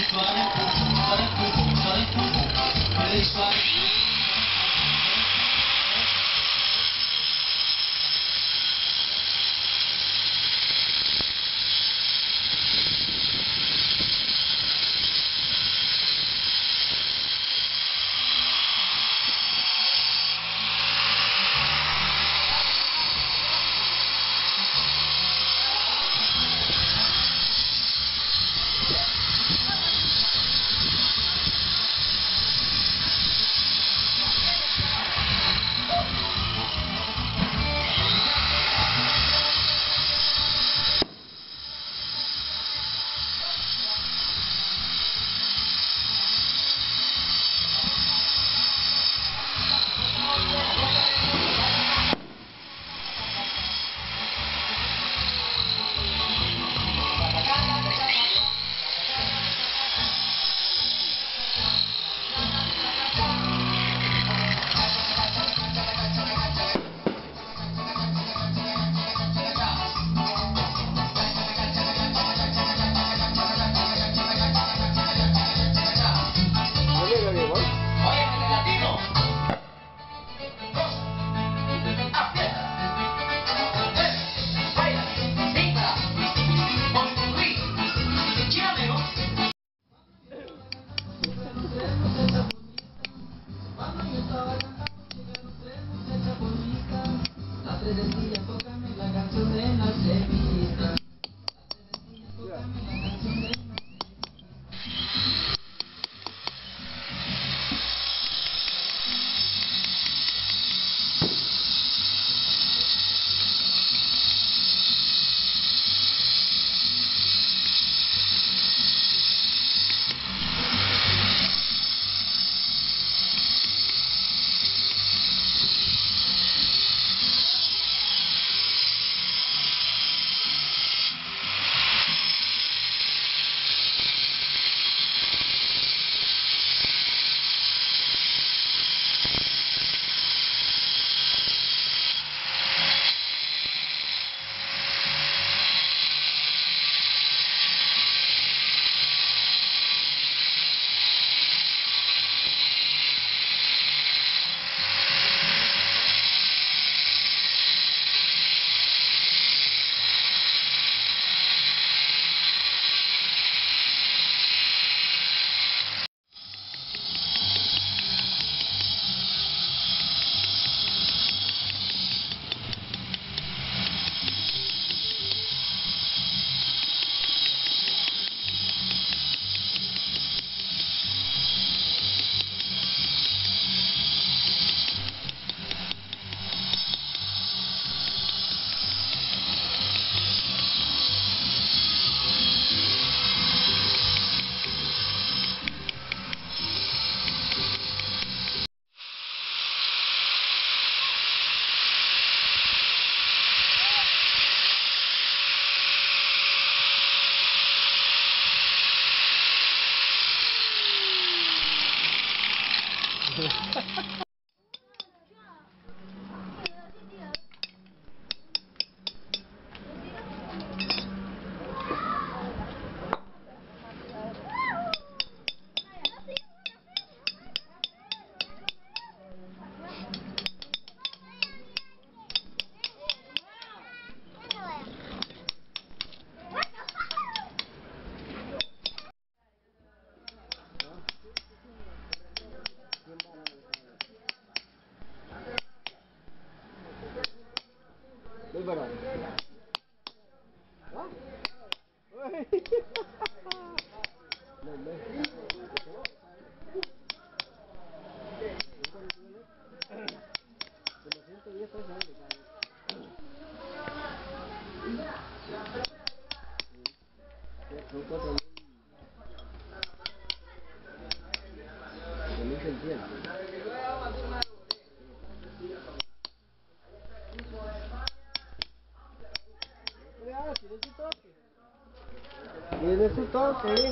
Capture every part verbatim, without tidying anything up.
Tiene su toque.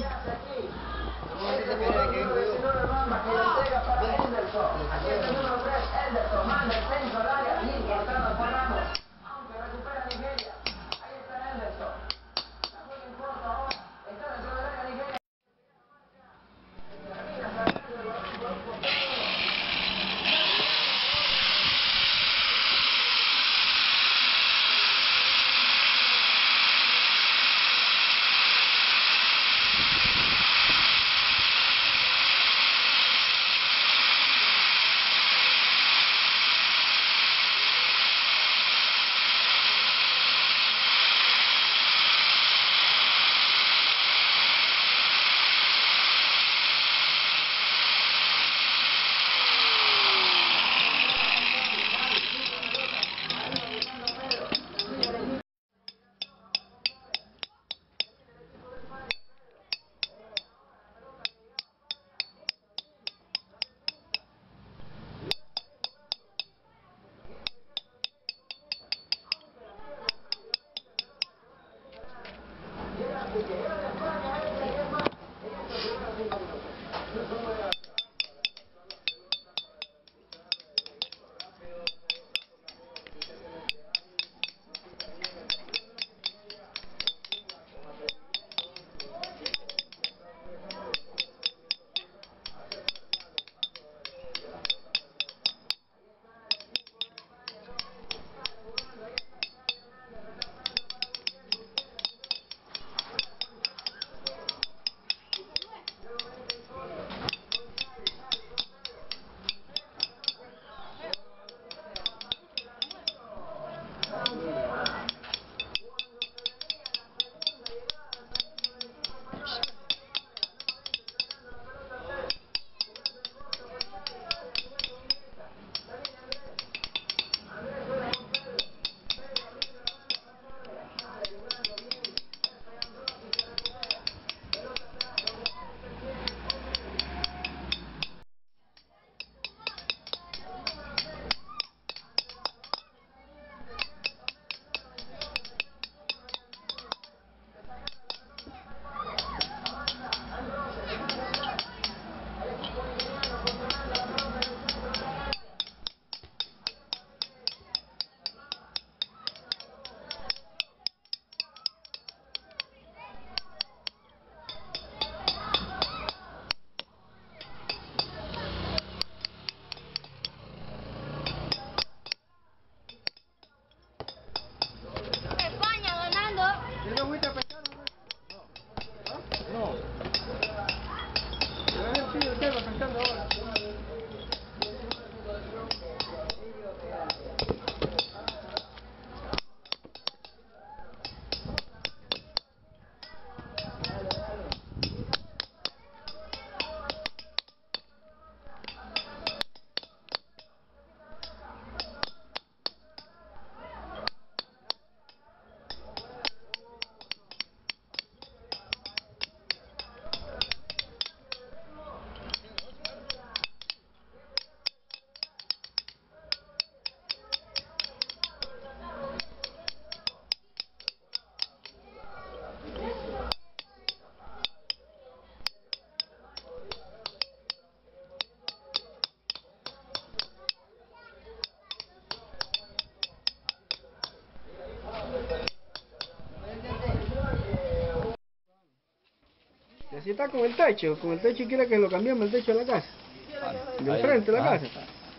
Así está con el techo, con el techo y quiere que lo cambiemos el techo de la casa. Del frente de la casa.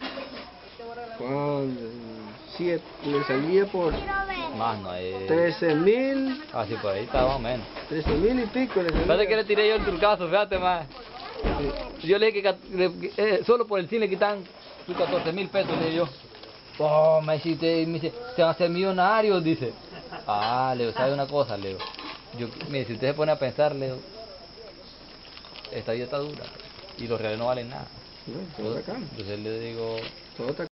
Cuando siete, le salía por Más no hay. trece mil. Así por ahí está más o menos. trece mil y pico le salía. Fíjate que le tiré yo el trucazo, fíjate más. Yo le dije que, que eh, solo por el cine le quitan sus catorce mil pesos, le dije yo. Oh, me hiciste, me dice, se van a hacer millonarios, dice. Ah, Leo, ¿sabe una cosa, Leo? Yo, mire, si usted se pone a pensar, Leo, esta vida está dura y los reales no valen nada. No, todo está acá. Entonces le digo... Todo está